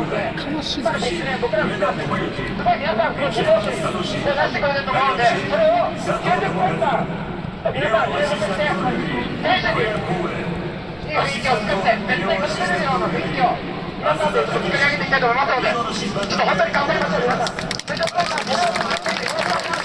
悲しいですし、 僕らの人はすごい皆さんこの手拍子出してくれてると思うので、それを90分間皆さん入れさせて選手にいい雰囲気を作って絶対勝ち取れるような雰囲気を皆さんで作り上げていきたいと思いますので、ちょっと本当に頑張りましょう。皆さん。